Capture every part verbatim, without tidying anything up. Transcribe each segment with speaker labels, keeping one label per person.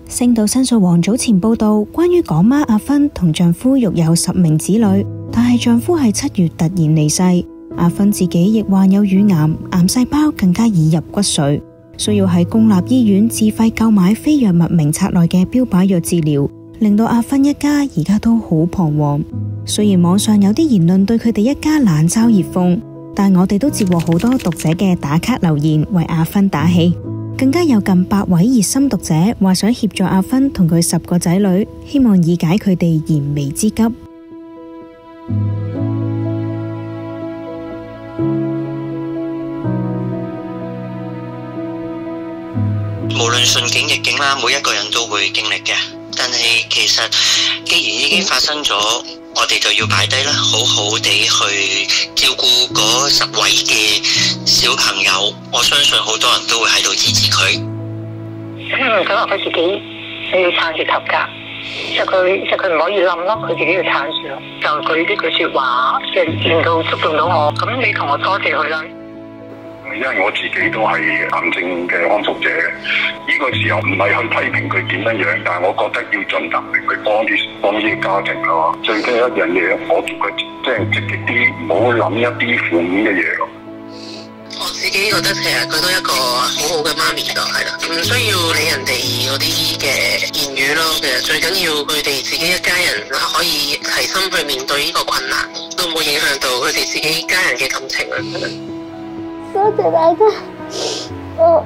Speaker 1: 星島申訴王早前報道，關於港媽阿芬同丈夫育有十名子女，但係丈夫喺七月突然離世。阿芬自己亦患有乳癌，癌細胞更加已入骨髓，需要喺公立醫院自費購買非藥物名冊內嘅標靶藥治療，令到阿芬一家而家都好彷徨。雖然網上有啲言論對佢哋一家冷嘲熱諷，但我哋都接獲好多讀者嘅打卡留言，為阿芬打氣。更加有近百位熱心讀者話想協助阿芬同佢十個仔女，希望以解佢哋燃眉之急。
Speaker 2: 無論順境逆境啦，每一個人都會經歷嘅。但係其實既然已經發生咗，我哋就要擺低啦，好好地去照顧嗰十位嘅小朋友。我相信好多人都會喺度支持佢。
Speaker 3: 嗯，咁話佢自己你要撐住頭㗎，其實佢其實佢唔可以冧咯，佢自己要撐住咯。就佢呢句説話，即係令到觸動到我。咁你同我多謝佢啦。
Speaker 4: 因為我自己都係癌症嘅康復者，呢個時候唔係去批評佢點樣樣，但係我覺得要盡能力去幫啲幫呢個家庭咯。最緊要一樣嘢，我叫佢即係積極啲，唔好諗一啲負面嘅嘢咯。
Speaker 2: 我自己覺得其實佢都一個好好嘅媽咪就係啦，唔需要理人哋嗰啲嘅言語咯。其實最緊要佢哋自己一家人可以齊心去面對呢個困難，都冇影響到佢哋自己家人嘅感情啦。
Speaker 5: 多謝大家，我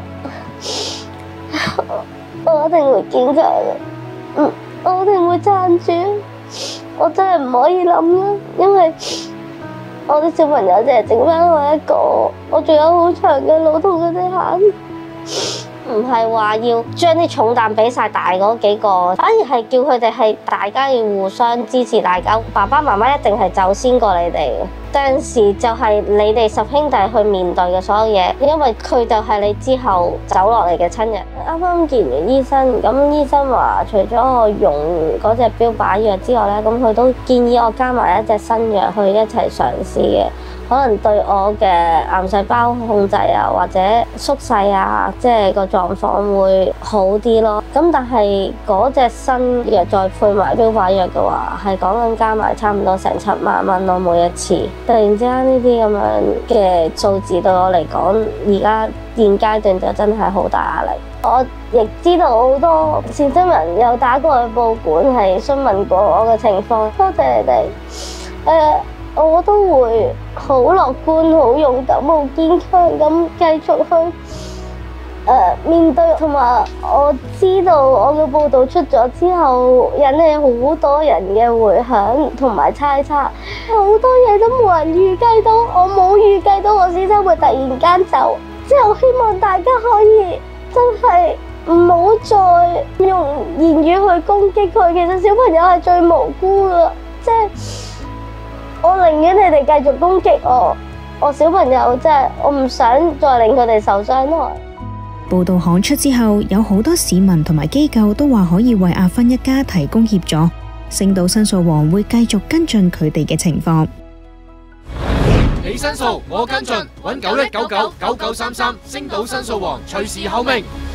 Speaker 5: 我一定會堅強嘅，嗯，我一定會撐住，我真係唔可以諗啦，因為我啲小朋友淨係剩翻我一個，我仲有好長嘅路同佢哋行。唔係話要將啲重擔俾晒大嗰幾個，反而係叫佢哋係大家要互相支持，大家爸爸媽媽一定係走先過你哋。有陣時就係你哋十兄弟去面對嘅所有嘢，因為佢就係你之後走落嚟嘅親人。啱啱見完醫生，咁醫生話除咗我用嗰隻標靶藥之外咧，咁佢都建議我加埋一隻新藥去一齊嘗試嘅。可能對我嘅癌細胞控制啊，或者縮細啊，即係個狀況會好啲咯。咁但係嗰隻新藥再配埋標靶藥嘅話，係講緊加埋差唔多成七萬蚊咯，每一次。突然之間呢啲咁樣嘅數字對我嚟講，而家現階段就真係好大壓力。我亦知道好多善心人有打過去報館，係詢問過我嘅情況。多謝你哋。誒、呃。我都會好樂觀、好勇敢、好堅強咁繼續去誒、呃、面對，同埋我知道我嘅報道出咗之後，引起好多人嘅迴響同埋猜測，好多嘢都冇人預計到，我冇預計到我先生會突然間走，即係我希望大家可以真係唔好再用言語去攻擊佢，其實小朋友係最無辜㗎，即係。我寧願你哋繼續攻擊我，我小朋友真係我唔想再令佢哋受傷害。
Speaker 1: 報道刊出之後，有好多市民同埋機構都話可以為阿芬一家提供協助。星島申訴王會繼續跟進佢哋嘅情況。
Speaker 6: 你申訴，我跟進，搵九一九九九九三三，星島申訴王隨時候命。